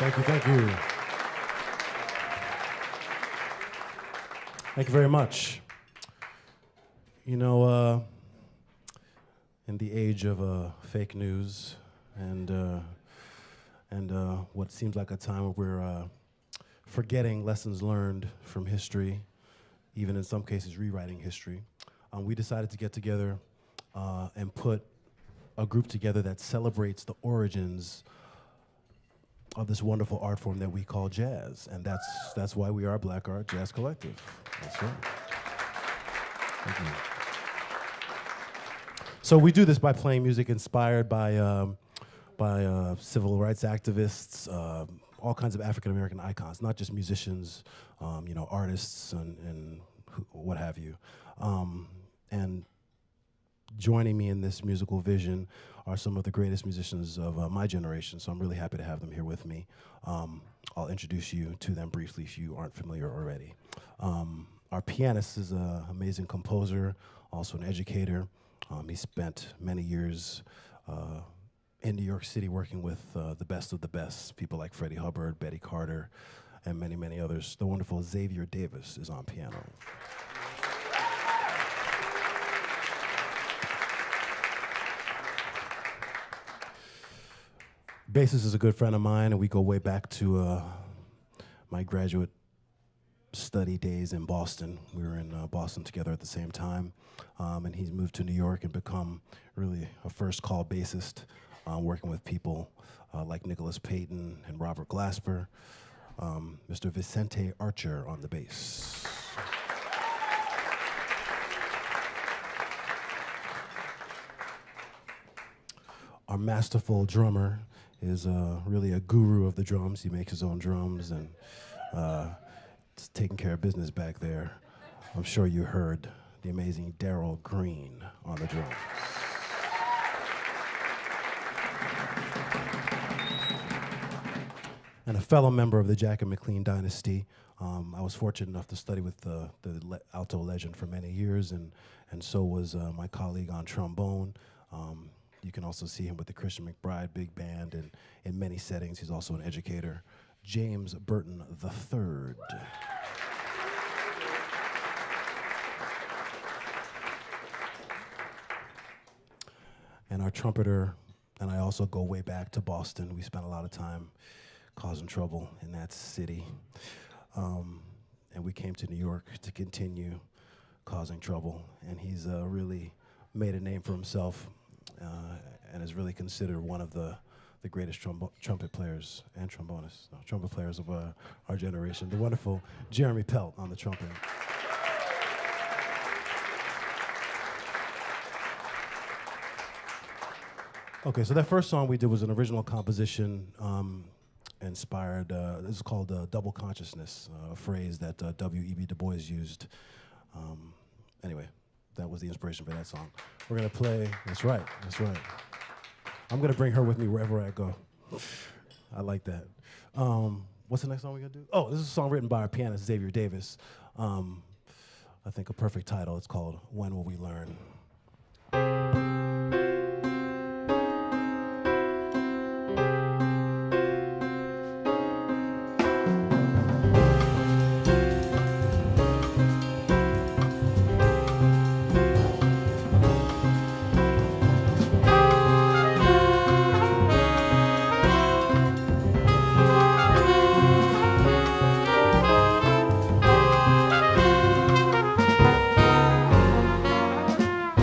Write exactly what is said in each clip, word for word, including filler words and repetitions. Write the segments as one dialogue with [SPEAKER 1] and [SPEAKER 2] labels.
[SPEAKER 1] Thank you, thank you. Thank you very much. You know, uh, in the age of uh, fake news and uh, and uh, what seems like a time where we're uh, forgetting lessons learned from history, even in some cases rewriting history, um, we decided to get together uh, and put a group together that celebrates the origins of this wonderful art form that we call jazz, and that's that's why we are Black Art Jazz Collective. That's right. Thank you. So we do this by playing music inspired by um, by uh, civil rights activists, uh, all kinds of African American icons, not just musicians, um, you know, artists and, and what have you. Um, and joining me in this musical vision are some of the greatest musicians of uh, my generation, so I'm really happy to have them here with me. Um, I'll introduce you to them briefly if you aren't familiar already. Um, our pianist is an amazing composer, also an educator. Um, he spent many years uh, in New York City working with uh, the best of the best, people like Freddie Hubbard, Betty Carter, and many, many others. The wonderful Xavier Davis is on piano. Bassist is a good friend of mine, and we go way back to uh, my graduate study days in Boston. We were in uh, Boston together at the same time, um, and he's moved to New York and become really a first call bassist, uh, working with people uh, like Nicholas Payton and Robert Glasper, um, Mister Vicente Archer on the bass. Our masterful drummer is uh, really a guru of the drums. He makes his own drums and uh, is taking care of business back there. I'm sure you heard the amazing Darrell Green on the drums. And a fellow member of the Jack and McLean dynasty. Um, I was fortunate enough to study with the, the le alto legend for many years, and, and so was uh, my colleague on trombone. Um, You can also see him with the Christian McBride Big Band, and in many settings. He's also an educator. James Burton the third. And our trumpeter, and I also go way back to Boston. We spent a lot of time causing trouble in that city. Um, and we came to New York to continue causing trouble. And he's uh, really made a name for himself. Uh, and is really considered one of the, the greatest trumbo trumpet players and trombonists, no, trumpet players of uh, our generation. The wonderful Jeremy Pelt on the trumpet. Okay, so that first song we did was an original composition um, inspired, uh, this is called uh, double consciousness, uh, a phrase that uh, W E B Du Bois used. Um, anyway. That was the inspiration for that song. We're gonna play, that's right, that's right. I'm gonna bring her with me wherever I go. I like that. Um, what's the next song we're gonna do? Oh, this is a song written by our pianist, Xavier Davis. Um, I think a perfect title, it's called When Will We Learn?
[SPEAKER 2] Thank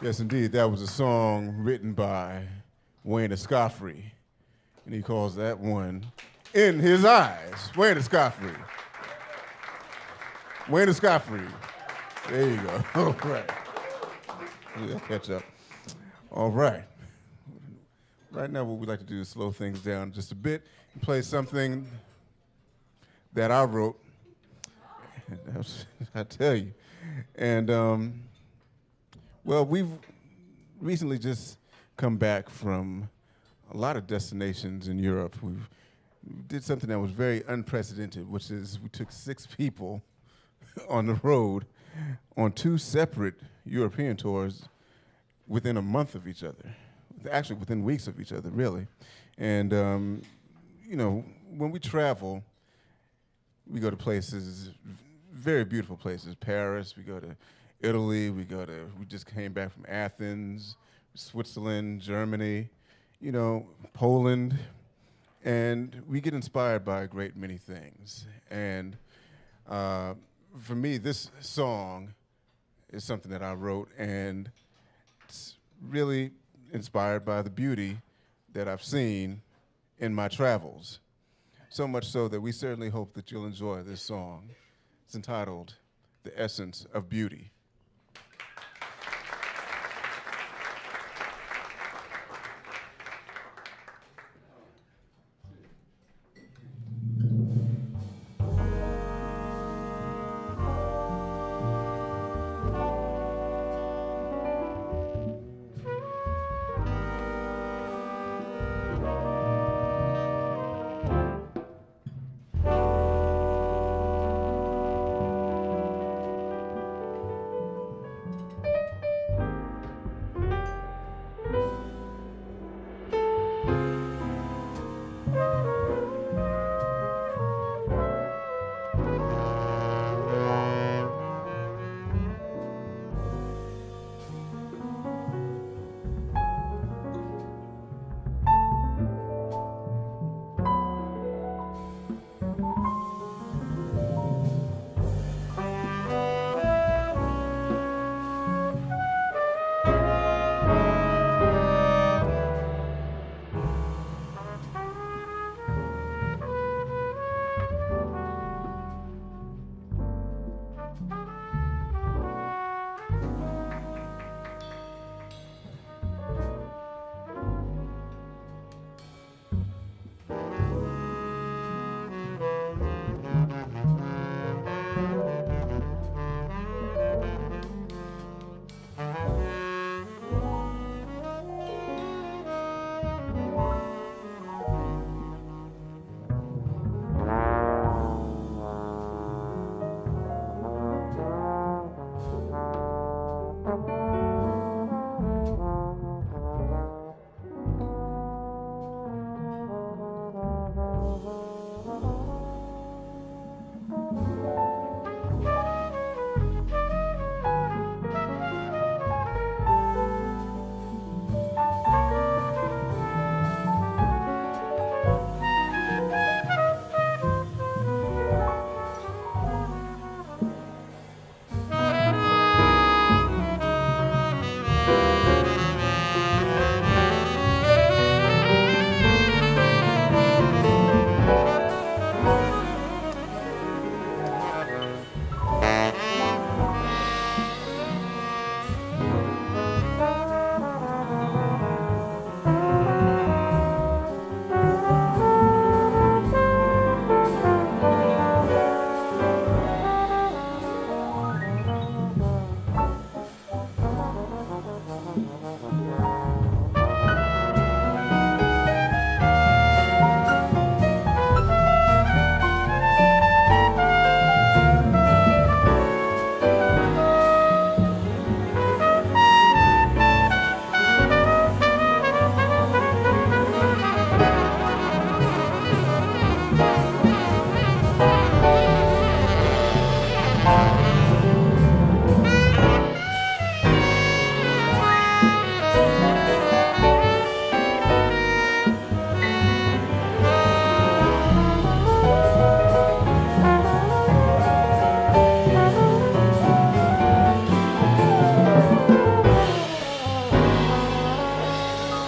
[SPEAKER 2] Yes, indeed. That was a song written by Wayne Escoffery, and he calls that one In His Eyes. Wayne Escoffery. Wayne Escoffery. There you go. All right. Yeah, catch up. All right. Right now, what we'd like to do is slow things down just a bit and play something that I wrote. I tell you. And, um, well, we've recently just come back from a lot of destinations in Europe. We've, we did something that was very unprecedented, which is we took six people on the road on two separate European tours within a month of each other. Actually, within weeks of each other, really. And, um, you know, when we travel, we go to places, very beautiful places. Paris, we go to Italy, we go to, we just came back from Athens, Switzerland, Germany, you know, Poland. And we get inspired by a great many things. And uh, for me, this song is something that I wrote, and it's really inspired by the beauty that I've seen in my travels. So much so that we certainly hope that you'll enjoy this song. It's entitled, The Essence of Beauty.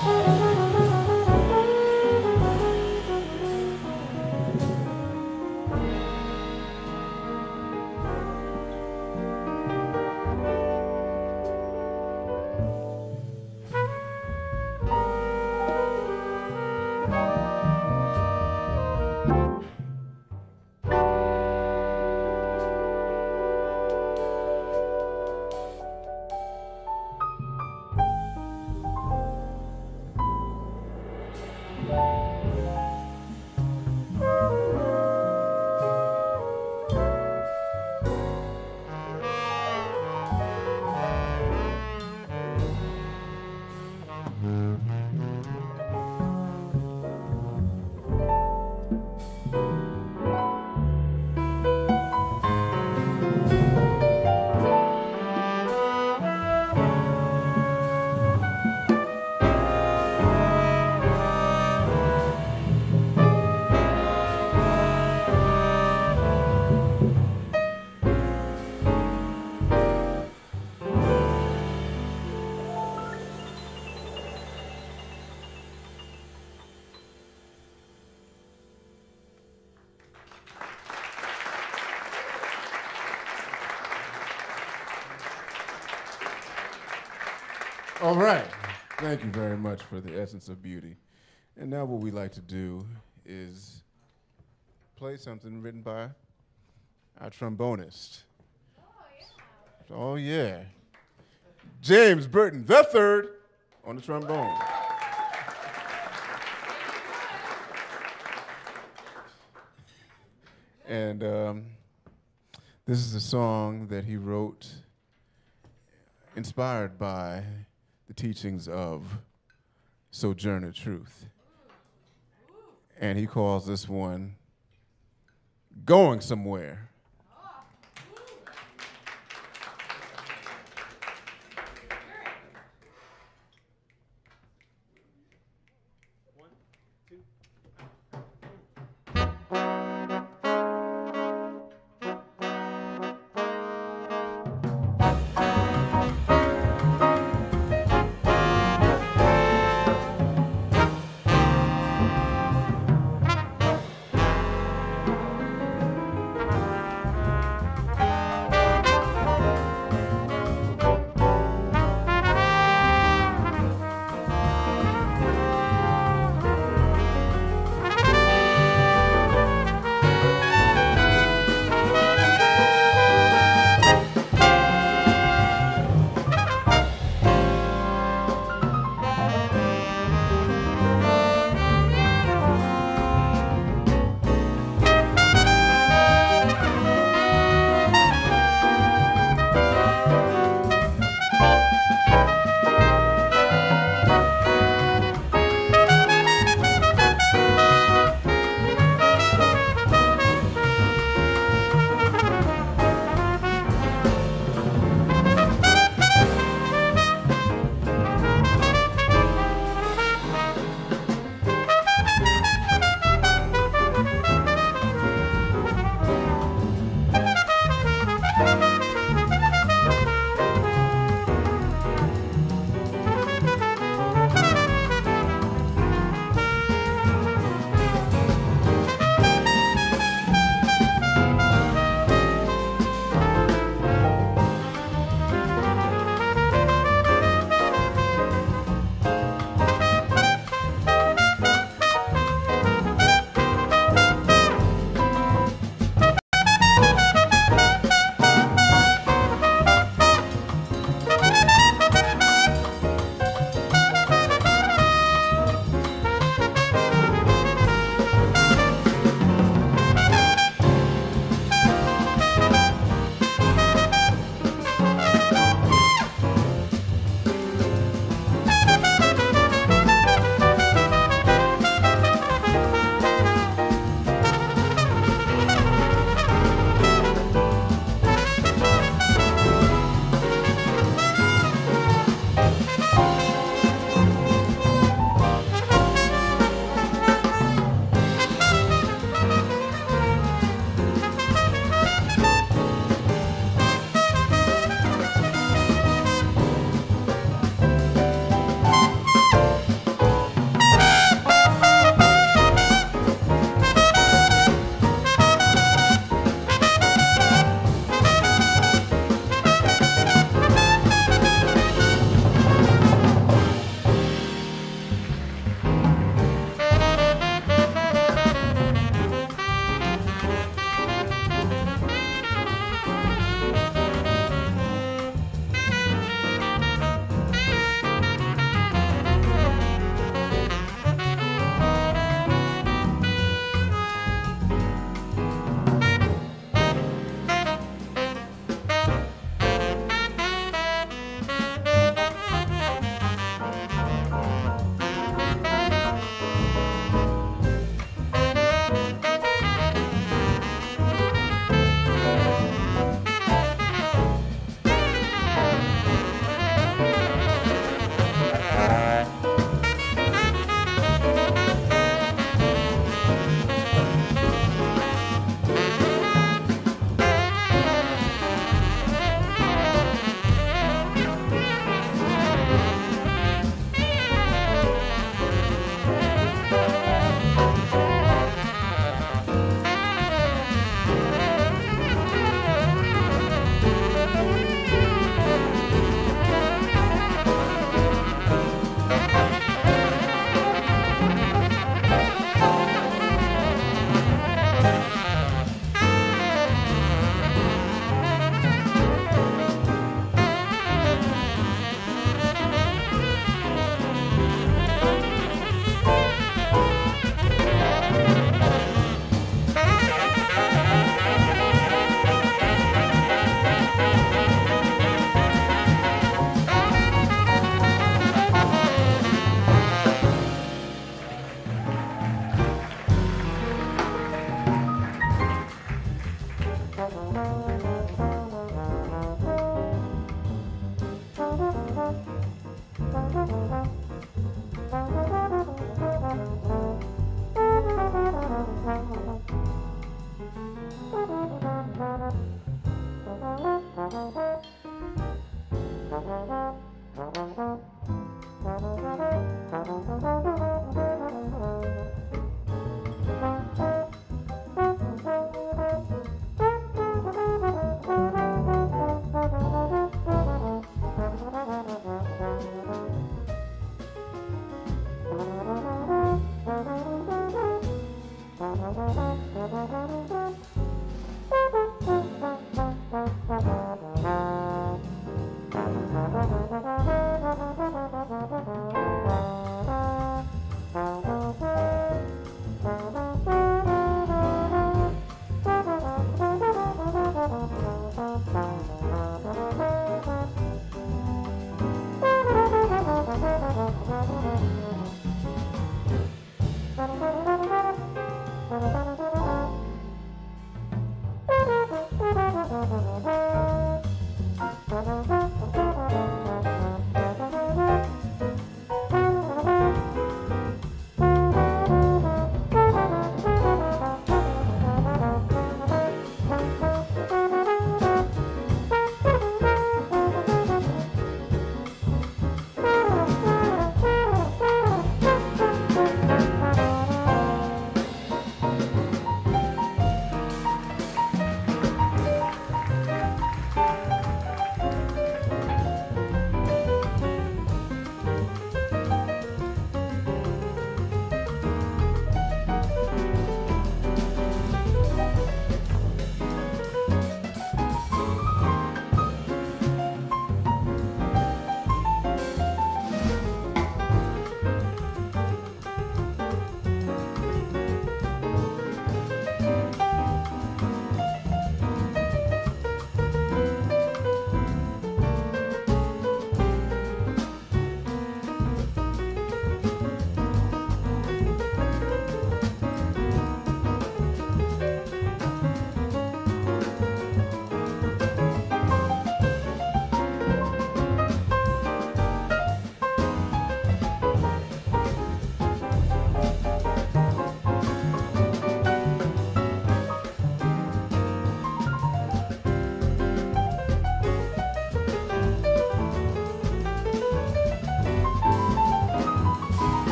[SPEAKER 2] All right. Thank you very much for the essence of beauty. And now what we like to do is play something written by our trombonist.
[SPEAKER 3] Oh, yeah.
[SPEAKER 2] Oh, yeah. James Burton the third on the trombone. And um, this is a song that he wrote inspired by the teachings of Sojourner Truth. And he calls this one Going Somewhere.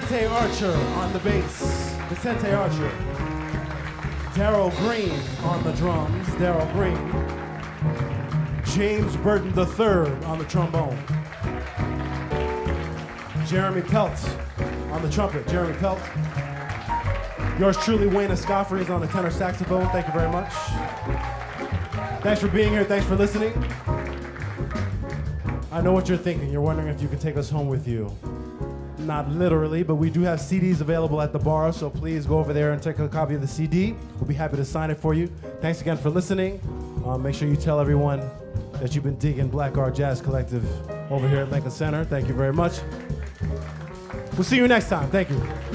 [SPEAKER 1] Vicente Archer on the bass. Vicente Archer. Darrell Green on the drums. Darrell Green. James Burton the third on the trombone. Jeremy Pelt on the trumpet. Jeremy Pelt. Yours truly, Wayne Escoffery, is on the tenor saxophone. Thank you very much. Thanks for being here. Thanks for listening. I know what you're thinking. You're wondering if you could take us home with you. Not literally, but we do have C Ds available at the bar, so please go over there and take a copy of the C D. We'll be happy to sign it for you. Thanks again for listening. Um, make sure you tell everyone that you've been digging Black Art Jazz Collective over here at Lincoln Center. Thank you very much. We'll see you next time. Thank you.